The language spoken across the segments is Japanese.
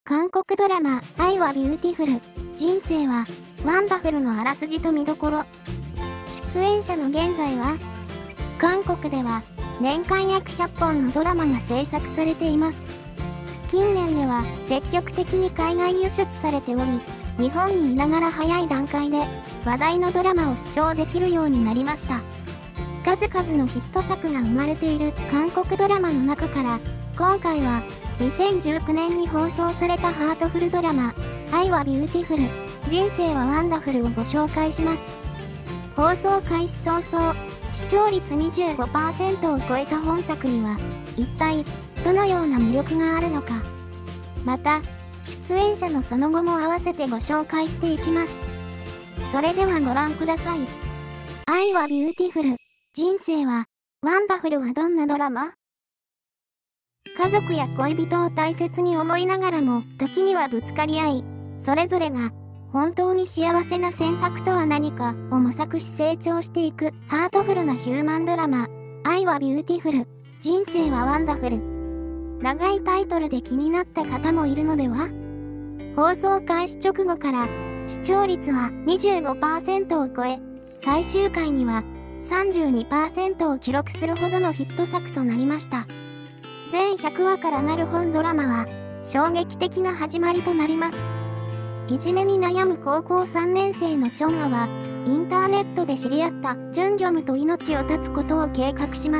韓国ドラマ「愛はビューティフル人生はワンダフル」のあらすじと見どころ。出演者の現在は、韓国では年間約100本のドラマが制作されています。近年では積極的に海外輸出されており、日本にいながら早い段階で話題のドラマを視聴できるようになりました。数々のヒット作が生まれている韓国ドラマの中から、今回は2019年に放送されたハートフルドラマ「愛はビューティフル人生はワンダフル」をご紹介します。放送開始早々、視聴率 25% を超えた本作には一体どのような魅力があるのか。また出演者のその後も合わせてご紹介していきます。それではご覧ください。愛はビューティフル人生はワンダフルはどんなドラマ？家族や恋人を大切に思いながらも時にはぶつかり合い、それぞれが本当に幸せな選択とは何かを模索し成長していくハートフルなヒューマンドラマ「愛はビューティフル人生はワンダフル」。長いタイトルで気になった方もいるのでは？放送開始直後から視聴率は 25% を超え、最終回には 32% を記録するほどのヒット作となりました。全100話からなる本ドラマは衝撃的な始まりとなります。いじめに悩む高校3年生のチョンアは、インターネットで知り合ったジュンギョムと命を絶つことを計画します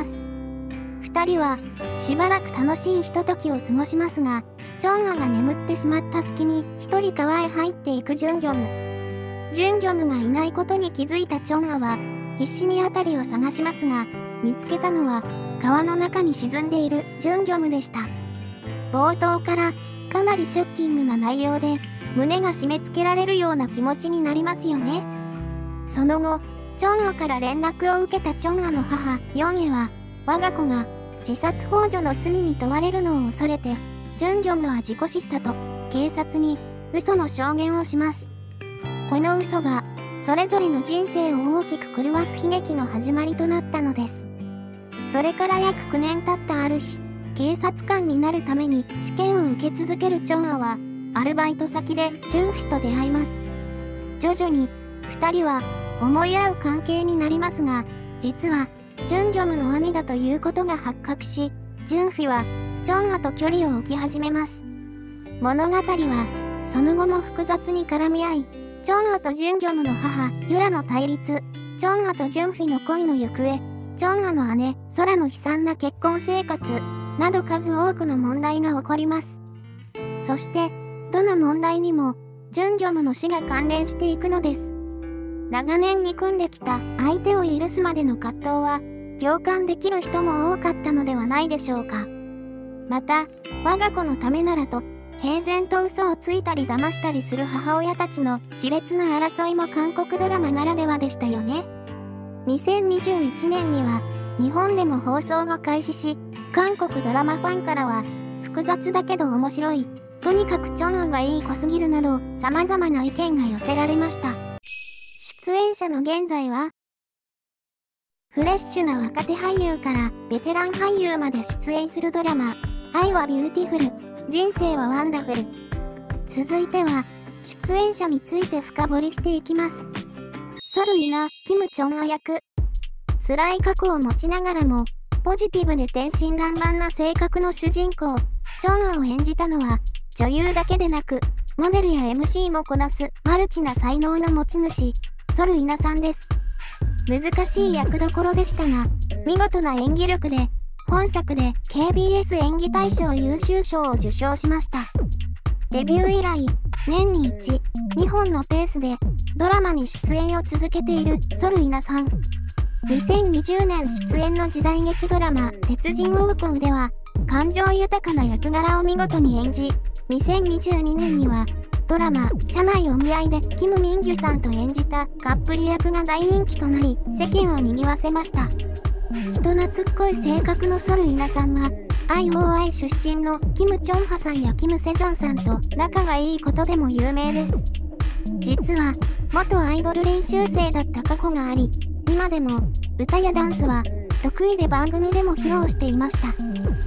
。2人はしばらく楽しいひとときを過ごしますが、チョンアが眠ってしまった隙に一人川へ入っていくジュンギョム。ジュンギョムがいないことに気づいたチョンアは必死に辺りを探しますが、見つけたのは川の中に沈んでいるジュンギョムでした。冒頭からかなりショッキングな内容で、胸が締め付けられるような気持ちになりますよね。その後、チョンアから連絡を受けたチョンアの母ヨンエは、我が子が自殺幇助の罪に問われるのを恐れて、ジュンギョムは事故死したと警察に嘘の証言をします。この嘘がそれぞれの人生を大きく狂わす悲劇の始まりとなったのです。それから約9年経ったある日、警察官になるために試験を受け続けるチョンアは、アルバイト先でジュンフィと出会います。徐々に2人は思い合う関係になりますが、実はジュンギョムの兄だということが発覚し、ジュンフィはチョンアと距離を置き始めます。物語はその後も複雑に絡み合い、チョンアとジュンギョムの母ユラの対立、チョンアとジュンフィの恋の行方、チョンアの姉ソラの悲惨な結婚生活など数多くの問題が起こります。そしてどの問題にもジュンギョムの死が関連していくのです。長年憎んできた相手を許すまでの葛藤は共感できる人も多かったのではないでしょうか。また我が子のためならと平然と嘘をついたり騙したりする母親たちの熾烈な争いも韓国ドラマならではでしたよね。2021年には日本でも放送が開始し、韓国ドラマファンからは複雑だけど面白い、とにかくチョンアがいい子すぎるなど様々な意見が寄せられました。出演者の現在は、フレッシュな若手俳優からベテラン俳優まで出演するドラマ「愛はビューティフル人生はワンダフル」。続いては出演者について深掘りしていきます。ソルイナ・キム・チョンア役。辛い過去を持ちながらもポジティブで天真爛漫な性格の主人公チョンアを演じたのは、女優だけでなくモデルや MC もこなすマルチな才能の持ち主ソルイナさんです。難しい役どころでしたが、見事な演技力で本作で KBS 演技大賞優秀賞を受賞しました。デビュー以来年に1、2本のペースでドラマに出演を続けているソルイナさん。2020年出演の時代劇ドラマ「鉄人ウォーコン」では感情豊かな役柄を見事に演じ、2022年にはドラマ「社内お見合い」でキム・ミンギュさんと演じたカップル役が大人気となり、世間を賑わせました。人懐っこい性格のソルイナさんは IOI 出身のキム・チョンハさんやキム・セジョンさんと仲がいいことでも有名です。実は元アイドル練習生だった過去があり、今でも歌やダンスは得意で番組でも披露していました。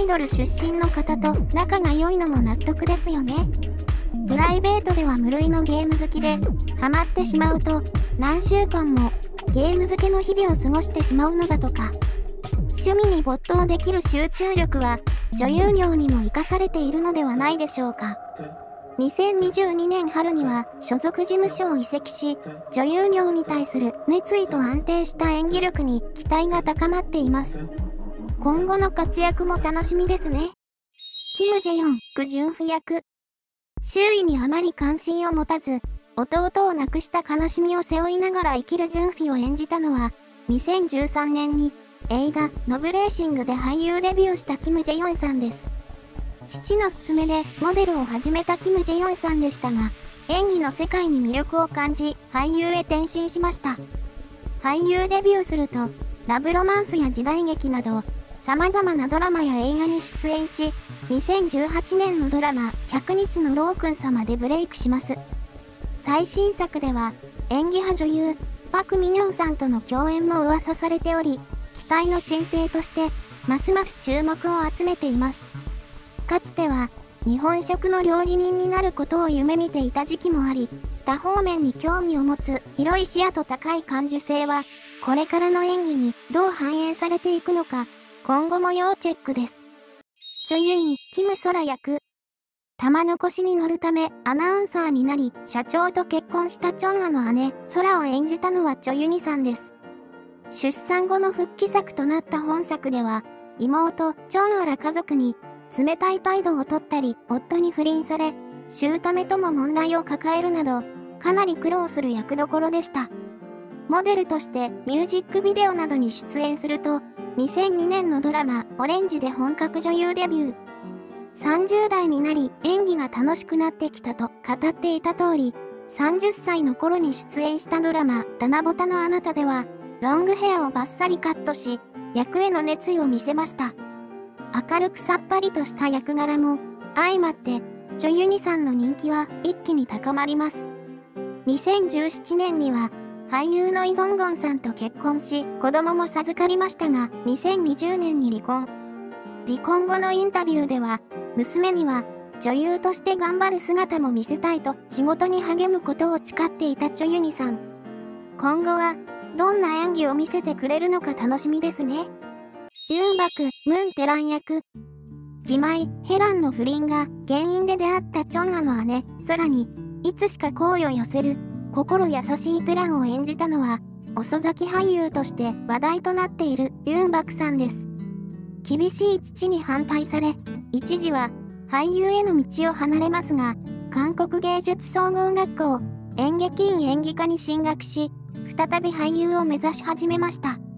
イドル出身の方と仲が良いのも納得ですよね。プライベートでは無類のゲーム好きで、ハマってしまうと何週間もゲーム漬けの日々を過ごしてしまうのだとか。趣味に没頭できる集中力は女優業にも生かされているのではないでしょうか。2022年春には所属事務所を移籍し、女優業に対する熱意と安定した演技力に期待が高まっています。今後の活躍も楽しみですね。キム・ジェヨン、ク・ジュンフ役。周囲にあまり関心を持たず、弟を亡くした悲しみを背負いながら生きるジュンフィを演じたのは、2013年に映画ノブレーシングで俳優デビューしたキム・ジェヨンさんです。父の勧めでモデルを始めたキム・ジェヨンさんでしたが、演技の世界に魅力を感じ、俳優へ転身しました。俳優デビューすると、ラブロマンスや時代劇など、様々なドラマや映画に出演し、2018年のドラマ、100日のロー君様でブレイクします。最新作では、演技派女優、パク・ミニョンさんとの共演も噂されており、期待の新星として、ますます注目を集めています。かつては、日本食の料理人になることを夢見ていた時期もあり、多方面に興味を持つ広い視野と高い感受性は、これからの演技にどう反映されていくのか、今後も要チェックです。女優にキム・ソラ役。玉の輿に乗るためアナウンサーになり、社長と結婚したチョンアの姉、ソラを演じたのはチョ・ユニさんです。出産後の復帰作となった本作では、妹、チョンアら家族に冷たい態度をとったり、夫に不倫され、姑とも問題を抱えるなど、かなり苦労する役どころでした。モデルとしてミュージックビデオなどに出演すると、2002年のドラマ、オレンジで本格女優デビュー。30代になり演技が楽しくなってきたと語っていた通り、30歳の頃に出演したドラマ、ダナボタのあなたでは、ロングヘアをバッサリカットし、役への熱意を見せました。明るくさっぱりとした役柄も相まって、チョ・ユニさんの人気は一気に高まります。2017年には俳優のイ・ドンゴンさんと結婚し、子供も授かりましたが、2020年に離婚。離婚後のインタビューでは、娘には女優として頑張る姿も見せたいと仕事に励むことを誓っていたチョ・ユニさん。今後はどんな演技を見せてくれるのか楽しみですね。ユンバク、ムン・テラン役。義妹、ヘランの不倫が原因で出会ったチョンアの姉、ソラに、いつしか好意を寄せる、心優しいテランを演じたのは、遅咲き俳優として話題となっているユンバクさんです。厳しい父に反対され、一時は俳優への道を離れますが、韓国芸術総合学校演劇院演技科に進学し、再び俳優を目指し始めました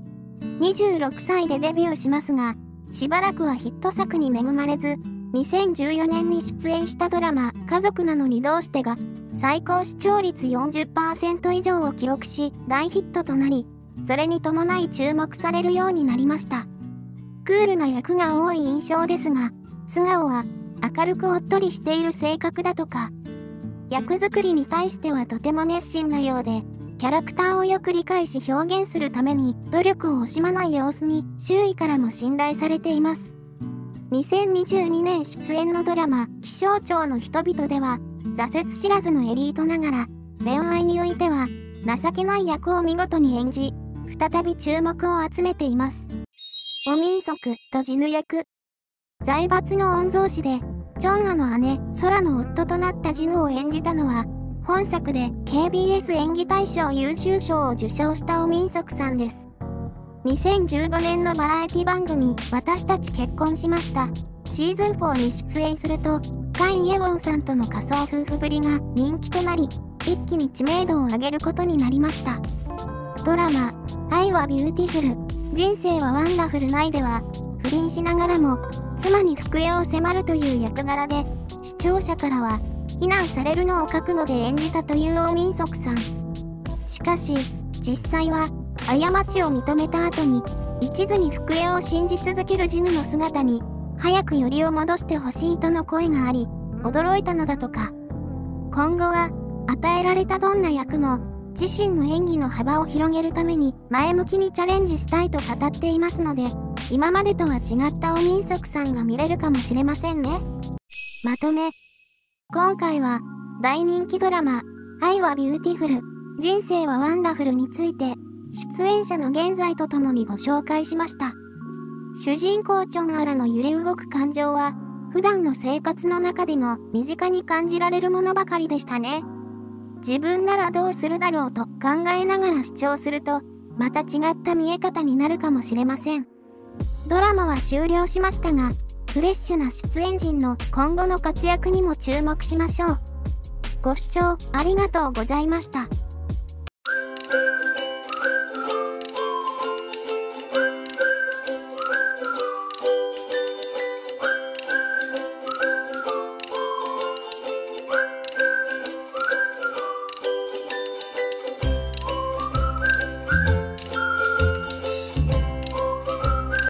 。26歳でデビューしますが、しばらくはヒット作に恵まれず、2014年に出演したドラマ「家族なのにどうして」が最高視聴率 40% 以上を記録し大ヒットとなり、それに伴い注目されるようになりました。クールな役が多い印象ですが、素顔は明るくおっとりしている性格だとか、役作りに対してはとても熱心なようで、キャラクターをよく理解し表現するために努力を惜しまない様子に周囲からも信頼されています。2022年出演のドラマ「気象庁の人々」では、挫折知らずのエリートながら恋愛においては情けない役を見事に演じ、再び注目を集めています。オミンソクとジヌ役。財閥の御曹司でチョンアの姉ソラの夫となったジヌを演じたのは、本作で KBS 演技大賞優秀賞を受賞したオミンソクさんです。2015年のバラエティ番組「私たち結婚しました」シーズン4に出演すると、カン・イェウォンさんとの仮想夫婦ぶりが人気となり、一気に知名度を上げることになりました。ドラマ「愛はビューティフル人生はワンダフル」内では、不倫しながらも妻に復縁を迫るという役柄で、視聴者からは非難されるのを覚悟で演じたというオミンソクさん。しかし実際は過ちを認めた後に一途に復縁を信じ続けるジヌの姿に早くよりを戻してほしいとの声があり、驚いたのだとか。今後は与えられたどんな役も自身の演技の幅を広げるために前向きにチャレンジしたいと語っていますので、 今までとは違ったお民族さんが見れるかもしれませんね。まとめ。今回は大人気ドラマ愛はビューティフル、人生はワンダフルについて出演者の現在とともにご紹介しました。主人公チョンアラの揺れ動く感情は普段の生活の中でも身近に感じられるものばかりでしたね。自分ならどうするだろうと考えながら視聴するとまた違った見え方になるかもしれません。ドラマは終了しましたが、フレッシュな出演陣の今後の活躍にも注目しましょう。ご視聴ありがとうございました。